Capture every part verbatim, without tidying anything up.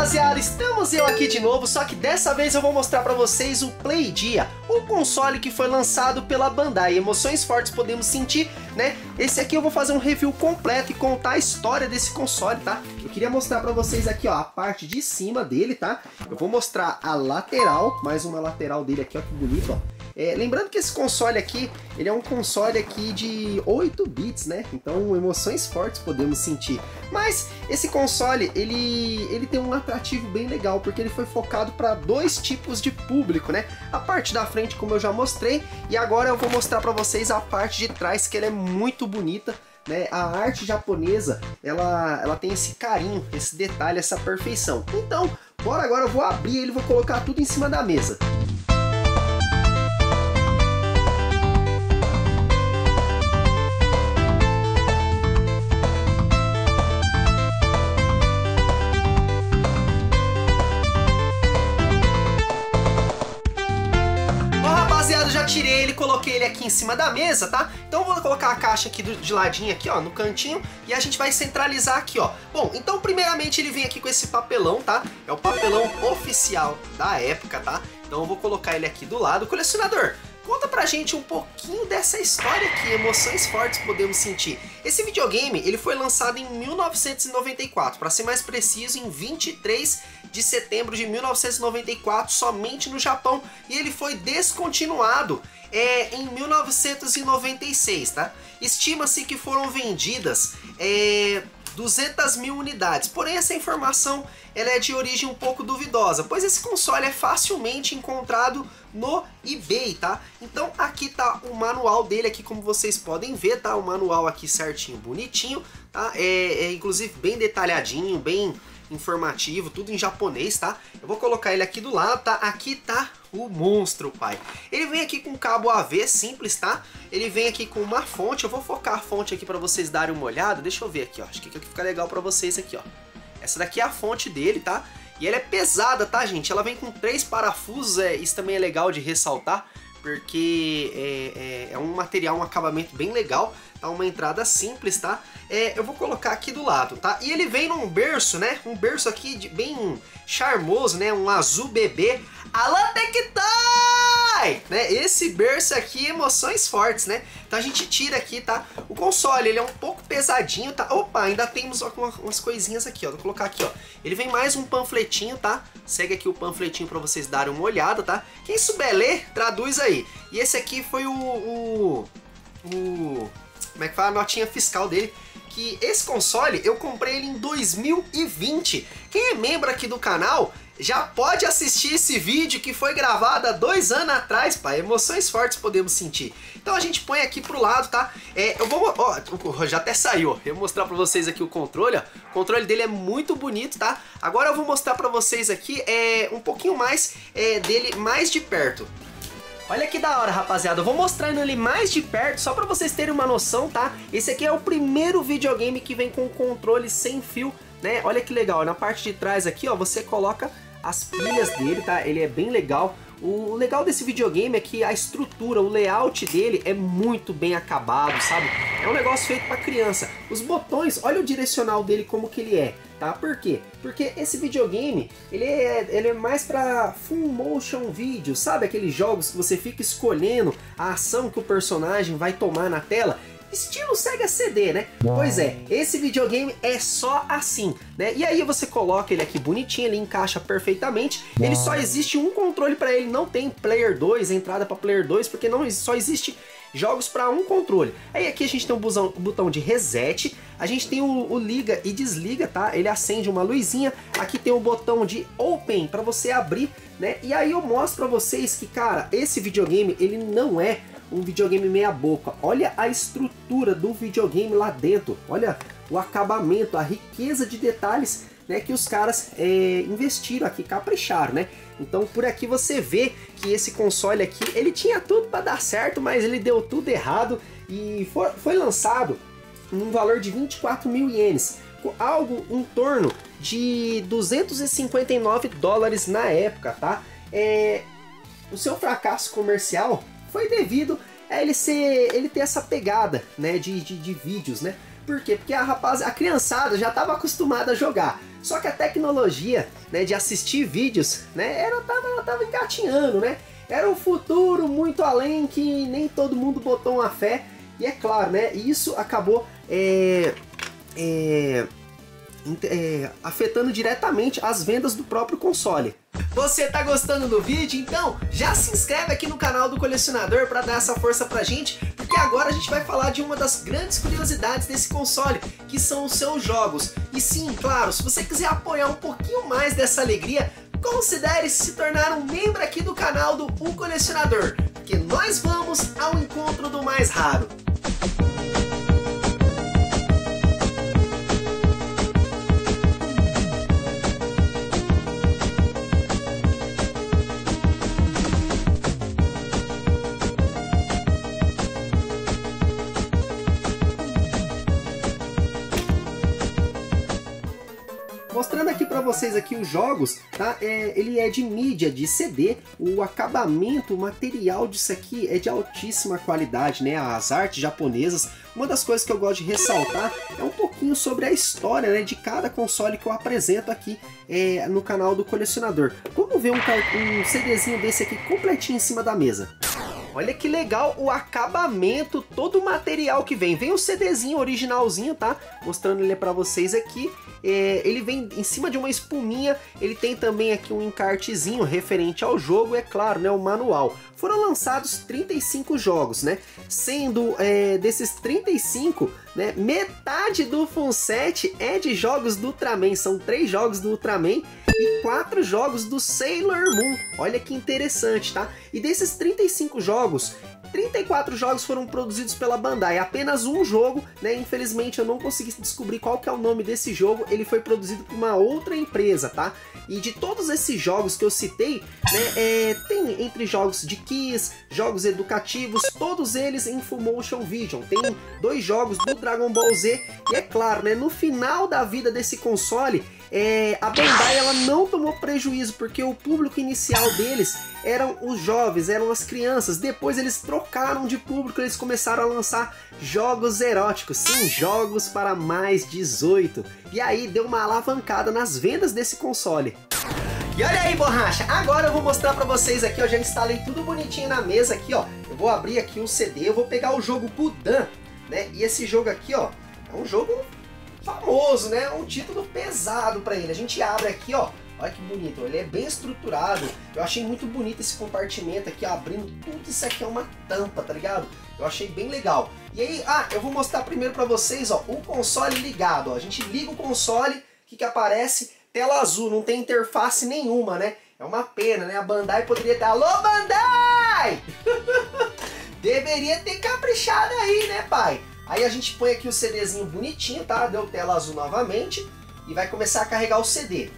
rapaziada, estamos eu aqui de novo, só que dessa vez eu vou mostrar pra vocês o Playdia, o console que foi lançado pela Bandai. Emoções fortes podemos sentir, né? Esse aqui eu vou fazer um review completo e contar a história desse console, tá? Eu queria mostrar pra vocês aqui, ó, a parte de cima dele, tá? Eu vou mostrar a lateral, mais uma lateral dele aqui, ó, que bonito, ó. É, lembrando que esse console aqui, ele é um console aqui de oito bits, né? Então emoções fortes podemos sentir. Mas esse console, ele, ele tem um atrativo bem legal, porque ele foi focado para dois tipos de público, né? A parte da frente, como eu já mostrei, e agora eu vou mostrar para vocês a parte de trás, que ela é muito bonita. Né? A arte japonesa, ela, ela tem esse carinho, esse detalhe, essa perfeição. Então, bora agora, eu vou abrir ele e vou colocar tudo em cima da mesa. Já tirei ele, coloquei ele aqui em cima da mesa, tá? Então eu vou colocar a caixa aqui do, de ladinho aqui, ó, no cantinho, e a gente vai centralizar aqui, ó. Bom, então primeiramente ele vem aqui com esse papelão, tá? É o papelão oficial da época, tá? Então eu vou colocar ele aqui do lado. Colecionador, conta pra gente um pouquinho dessa história aqui, emoções fortes podemos sentir. Esse videogame, ele foi lançado em mil novecentos e noventa e quatro, para ser mais preciso, em vinte e três de setembro de mil novecentos e noventa e quatro, somente no Japão, e ele foi descontinuado é, em mil novecentos e noventa e seis, tá? Estima-se que foram vendidas é, duzentas mil unidades, porém essa informação ela é de origem um pouco duvidosa, pois esse console é facilmente encontrado no eBay, tá? Então aqui tá o manual dele aqui, como vocês podem ver, tá? O manual aqui certinho, bonitinho, tá? É, é inclusive bem detalhadinho, bem informativo, tudo em japonês, tá? Eu vou colocar ele aqui do lado, tá? Aqui tá o monstro, pai. Ele vem aqui com cabo A V simples, tá? Ele vem aqui com uma fonte, eu vou focar a fonte aqui para vocês darem uma olhada. Deixa eu ver aqui, ó. Acho que aqui fica legal para vocês aqui, ó. Essa daqui é a fonte dele, tá? E ela é pesada, tá, gente? Ela vem com três parafusos, é, isso também é legal de ressaltar, porque é, é, é um material, um acabamento bem legal, tá? Uma entrada simples, tá? É, eu vou colocar aqui do lado, tá? E ele vem num berço, né? Um berço aqui de, bem charmoso, né? Um azul bebê. Alô, Tectoy! Né? Esse berço aqui, emoções fortes, né? Então a gente tira aqui, tá? O console, ele é um pouco pesadinho, tá? Opa, ainda temos umas, umas coisinhas aqui, ó. Vou colocar aqui, ó. Ele vem mais um panfletinho, tá? Segue aqui o panfletinho pra vocês darem uma olhada, tá? Quem souber ler, traduz aí. E esse aqui foi o... o, o como é que fala? A notinha fiscal dele. Que esse console, eu comprei ele em dois mil e vinte. Quem é membro aqui do canal já pode assistir esse vídeo que foi gravado há dois anos atrás, pai. Emoções fortes podemos sentir. Então a gente põe aqui pro lado, tá? É, eu vou... Ó, já até saiu, ó. Eu vou mostrar pra vocês aqui o controle, ó. O controle dele é muito bonito, tá? Agora eu vou mostrar pra vocês aqui é, um pouquinho mais é, dele mais de perto. Olha que da hora, rapaziada, eu vou mostrando ele mais de perto, só pra vocês terem uma noção, tá? Esse aqui é o primeiro videogame que vem com controle sem fio, né? Olha que legal, na parte de trás aqui, ó, você coloca as pilhas dele, tá? Ele é bem legal. O legal desse videogame é que a estrutura, o layout dele é muito bem acabado, sabe? É um negócio feito pra criança. Os botões, olha o direcional dele como que ele é, tá? Por quê? Porque esse videogame, ele é, ele é mais pra full motion video, sabe? Aqueles jogos que você fica escolhendo a ação que o personagem vai tomar na tela. Estilo Sega C D, né? Pois é, esse videogame é só assim, né? E aí você coloca ele aqui bonitinho, ele encaixa perfeitamente. Ele só existe um controle para ele, não tem Player dois, entrada para Player dois, porque não só existe jogos para um controle. Aí aqui a gente tem um botão, botão de reset, a gente tem o, o liga e desliga, tá? Ele acende uma luzinha. Aqui tem o botão de open para você abrir, né? E aí eu mostro para vocês que, cara, esse videogame, ele não é um videogame meia boca. Olha a estrutura do videogame lá dentro. Olha o acabamento, a riqueza de detalhes, né, que os caras é, investiram aqui, capricharam, né? Então por aqui você vê que esse console aqui, ele tinha tudo para dar certo, mas ele deu tudo errado e foi, foi lançado num valor de vinte e quatro mil ienes, algo em torno de duzentos e cinquenta e nove dólares na época, tá? É, o seu fracasso comercial foi devido a ele ser, ele ter essa pegada, né, de, de, de vídeos, né? Por quê? Porque a rapaz, a criançada já estava acostumada a jogar. Só que a tecnologia, né, de assistir vídeos, né, ela tava, ela tava engatinhando, né? Era um futuro muito além que nem todo mundo botou uma fé. E é claro, né, isso acabou é, é, é, afetando diretamente as vendas do próprio console. Você tá gostando do vídeo? Então já se inscreve aqui no canal do Colecionador para dar essa força pra gente, porque agora a gente vai falar de uma das grandes curiosidades desse console, que são os seus jogos. E sim, claro, se você quiser apoiar um pouquinho mais dessa alegria, considere se tornar um membro aqui do canal do O Colecionador, porque nós vamos ao encontro do mais raro. Mostrando aqui para vocês aqui os jogos, tá? É, ele é de mídia, de C D, o acabamento, o material disso aqui é de altíssima qualidade, né? As artes japonesas. Uma das coisas que eu gosto de ressaltar é um pouquinho sobre a história, né, de cada console que eu apresento aqui é, no canal do Colecionador. Vamos ver um, um CDzinho desse aqui completinho em cima da mesa. Olha que legal o acabamento, todo o material que vem. Vem o CDzinho originalzinho, tá? Mostrando ele para vocês aqui. É, ele vem em cima de uma espuminha. Ele tem também aqui um encartezinho referente ao jogo, é claro, né? O manual. Foram lançados trinta e cinco jogos, né? Sendo é, desses trinta e cinco, né, metade do FUNset é de jogos do Ultraman. São três jogos do Ultraman e quatro jogos do Sailor Moon. Olha que interessante, tá? E desses trinta e cinco jogos, trinta e quatro jogos foram produzidos pela Bandai. Apenas um jogo, né? Infelizmente eu não consegui descobrir qual que é o nome desse jogo. Ele foi produzido por uma outra empresa, tá? E de todos esses jogos que eu citei, né, é, tem entre jogos de Kiss, jogos educativos, todos eles em Full Motion Vision. Tem dois jogos do Dragon Ball Z. E é claro, né, no final da vida desse console, É, a Bandai ela não tomou prejuízo, porque o público inicial deles eram os jovens, eram as crianças. Depois eles trocaram de público, eles começaram a lançar jogos eróticos, sim, jogos para mais dezoito. E aí deu uma alavancada nas vendas desse console. E olha aí, borracha, agora eu vou mostrar pra vocês aqui, eu já instalei tudo bonitinho na mesa aqui, ó. Eu vou abrir aqui um C D, eu vou pegar o jogo Budan, né? E esse jogo aqui, ó, é um jogo famoso, né? Um título pesado pra ele. A gente abre aqui, ó. Olha que bonito. Ele é bem estruturado. Eu achei muito bonito esse compartimento aqui, ó, abrindo tudo isso aqui é uma tampa, tá ligado? Eu achei bem legal. E aí, ah, eu vou mostrar primeiro pra vocês, ó, o console ligado, ó. A gente liga o console, o que que aparece? Tela azul, não tem interface nenhuma, né? É uma pena, né? A Bandai poderia ter... Alô, Bandai! Deveria ter caprichado aí, né, pai? Aí a gente põe aqui o CDzinho bonitinho, tá? Deu tela azul novamente. E vai começar a carregar o C D.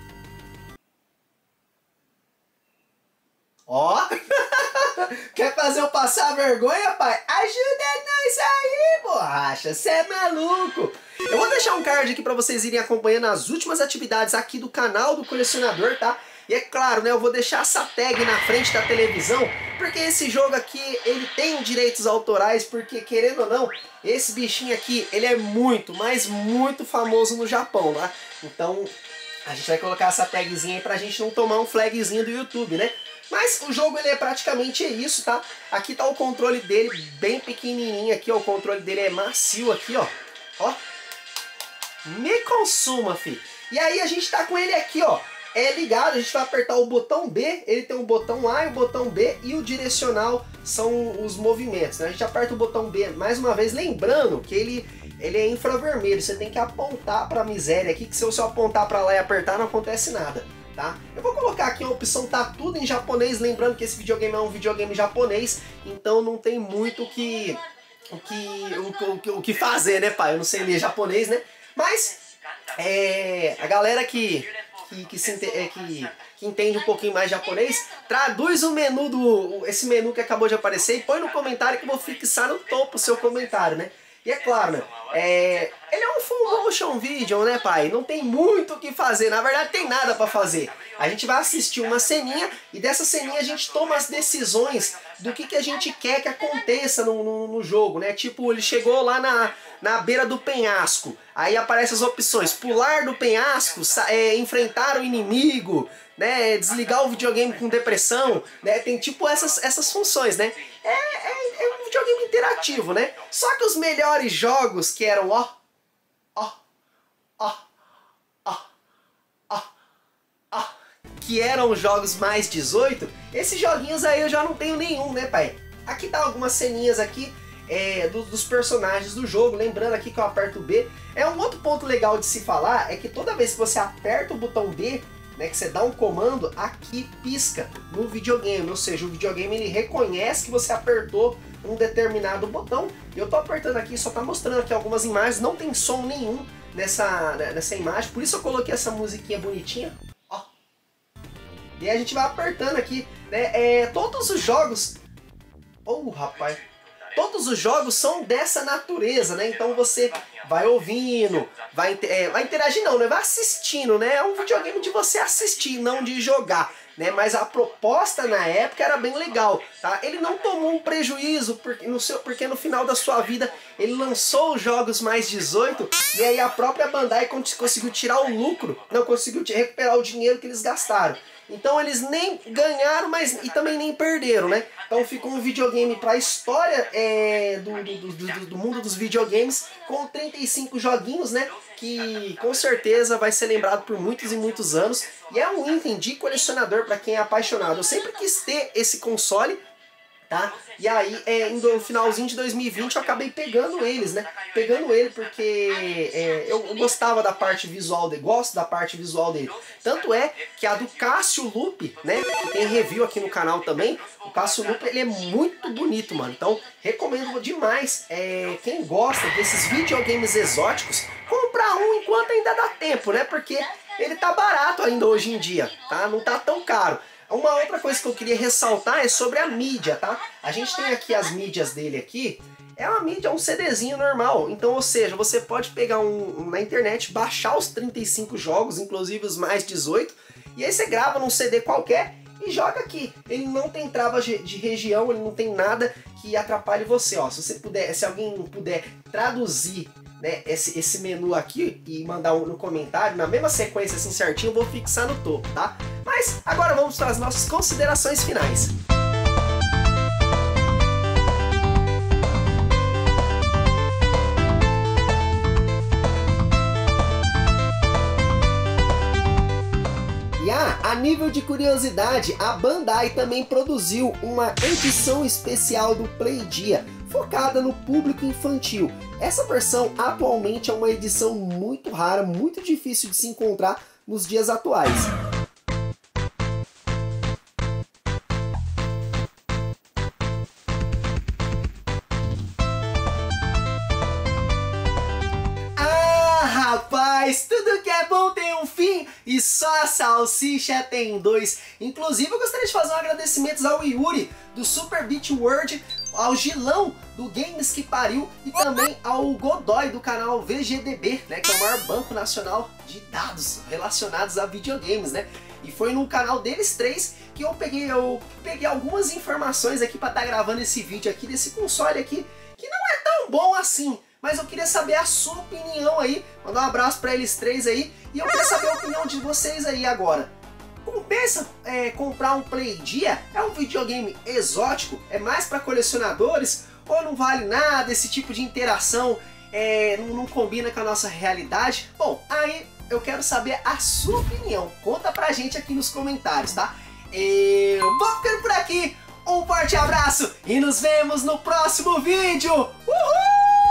Ó! Quer fazer eu passar vergonha, pai? Ajuda nós aí, borracha! Você é maluco! Eu vou deixar um card aqui pra vocês irem acompanhando as últimas atividades aqui do canal do Colecionador, tá? E é claro, né, eu vou deixar essa tag na frente da televisão, porque esse jogo aqui, ele tem direitos autorais, porque querendo ou não, esse bichinho aqui, ele é muito, mas muito famoso no Japão, tá? Então, a gente vai colocar essa tagzinha aí pra gente não tomar um flagzinho do YouTube, né? Mas o jogo, ele é praticamente isso, tá? Aqui tá o controle dele, bem pequenininho aqui, ó, o controle dele é macio aqui, ó. Ó. Me consuma, fi. E aí a gente tá com ele aqui, ó. É ligado, a gente vai apertar o botão B, ele tem o botão A e o botão B, e o direcional são os movimentos, né? A gente aperta o botão B mais uma vez, lembrando que ele, ele é infravermelho, você tem que apontar pra miséria aqui, que se eu só apontar pra lá e apertar não acontece nada, tá? Eu vou colocar aqui a opção tá tudo em japonês, lembrando que esse videogame é um videogame japonês, então não tem muito o que, o que, o, o, o que fazer, né, pai? Eu não sei ler japonês, né? Mas é, a galera que... Que, que, se, é, que, que entende um pouquinho mais japonês, traduz o menu do esse menu que acabou de aparecer e põe no comentário que eu vou fixar no topo o seu comentário, né? E é claro, né? É, ele é um full motion video, né, pai? Não tem muito o que fazer, na verdade tem nada pra fazer. A gente vai assistir uma ceninha e dessa ceninha a gente toma as decisões do que, que a gente quer que aconteça no, no, no jogo, né? Tipo, ele chegou lá na, na beira do penhasco, aí aparecem as opções: pular do penhasco, é, enfrentar o inimigo, né? Desligar o videogame com depressão, né? Tem tipo essas, essas funções, né? É, é, é um videogame interativo, né? Só que os melhores jogos que eram, ó, ó, ó, ó, ó, ó, que eram jogos mais dezoito, esses joguinhos aí eu já não tenho nenhum, né, pai? Aqui tá algumas ceninhas aqui é, do, dos personagens do jogo, lembrando aqui que eu aperto o B. É um outro ponto legal de se falar, é que toda vez que você aperta o botão B, né, que você dá um comando, aqui pisca no videogame, ou seja, o videogame ele reconhece que você apertou um determinado botão. Eu tô apertando aqui, só tá mostrando aqui algumas imagens, não tem som nenhum nessa, nessa imagem, por isso eu coloquei essa musiquinha bonitinha, ó. E aí a gente vai apertando aqui, né, é, todos os jogos, oh rapaz, todos os jogos são dessa natureza, né? Então você vai ouvindo, vai, é, vai interagir não, né? Vai assistindo, né? É um videogame de você assistir, não de jogar, né? Mas a proposta na época era bem legal, tá? Ele não tomou um prejuízo porque no, seu, porque no final da sua vida ele lançou os jogos mais dezoito e aí a própria Bandai conseguiu tirar o lucro, não conseguiu recuperar o dinheiro que eles gastaram. Então eles nem ganharam, mas e também nem perderam, né? Então ficou um videogame para a história é, do, do, do, do mundo dos videogames, com trinta e cinco joguinhos, né? Que com certeza vai ser lembrado por muitos e muitos anos. E é um item de colecionador para quem é apaixonado. Eu sempre quis ter esse console, tá? E aí, é, no finalzinho de dois mil e vinte eu acabei pegando eles, né? Pegando ele porque é, eu, eu gostava da parte visual dele, gosto da parte visual dele. Tanto é que a do Cássio Loop, né? Que tem review aqui no canal também. O Cássio Loop, ele é muito bonito, mano. Então, recomendo demais. É, quem gosta desses videogames exóticos, comprar um enquanto ainda dá tempo, né? Porque ele tá barato ainda hoje em dia, tá? Não tá tão caro. Uma outra coisa que eu queria ressaltar é sobre a mídia, tá? A gente tem aqui as mídias dele aqui. É uma mídia, um CDzinho normal. Então, ou seja, você pode pegar um, um na internet, baixar os trinta e cinco jogos, inclusive os mais dezoito, e aí você grava num C D qualquer e joga aqui. Ele não tem trava de região, ele não tem nada que atrapalhe você, ó. Se você puder, se alguém puder traduzir, né, esse, esse menu aqui e mandar um no comentário, na mesma sequência assim certinho, eu vou fixar no topo, tá? Mas agora vamos para as nossas considerações finais. E ah, a nível de curiosidade, a Bandai também produziu uma edição especial do Playdia, focada no público infantil. Essa versão atualmente é uma edição muito rara, muito difícil de se encontrar nos dias atuais. Ah, rapaz, tudo que é bom tem um fim e só a salsicha tem dois. Inclusive eu gostaria de fazer um agradecimento ao Yuri do Super Beat World, ao Gilão do Games que Pariu e também ao Godoy do canal V G D B, né, que é o maior banco nacional de dados relacionados a videogames, né? E foi no canal deles três que eu peguei, eu peguei algumas informações aqui para estar gravando esse vídeo aqui desse console aqui, que não é tão bom assim, mas eu queria saber a sua opinião aí, mandar um abraço para eles três aí, e eu queria saber a opinião de vocês aí agora. Compensa é, comprar um Playdia? É um videogame exótico? É mais para colecionadores? Ou não vale nada? Esse tipo de interação é, não, não combina com a nossa realidade? Bom, aí eu quero saber a sua opinião. Conta pra gente aqui nos comentários, tá? Eu vou ficando por aqui. Um forte abraço e nos vemos no próximo vídeo. Uhul!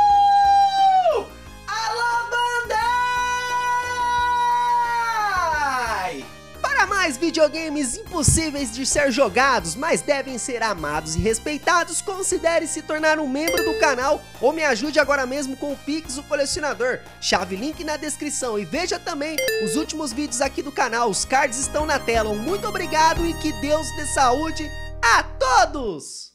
Mais videogames impossíveis de ser jogados, mas devem ser amados e respeitados, considere se tornar um membro do canal ou me ajude agora mesmo com o Pix, o colecionador. Chave link na descrição e veja também os últimos vídeos aqui do canal, os cards estão na tela. Muito obrigado e que Deus dê saúde a todos!